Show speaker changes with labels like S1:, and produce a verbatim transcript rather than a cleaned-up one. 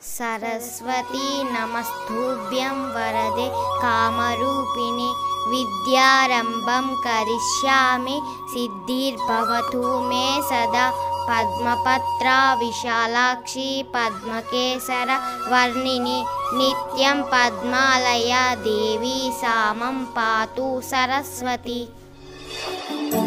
S1: सरस्वती नमस्तुभ्यं वरदे कामरूपिणि विद्यारम्भं करिष्यामि सिद्धिर्भवतु मे सदा पद्मपत्रा विशालाक्षी पद्मकेसर वर्णिनि नित्यं पद्मालया देवी सामं पातु सरस्वती।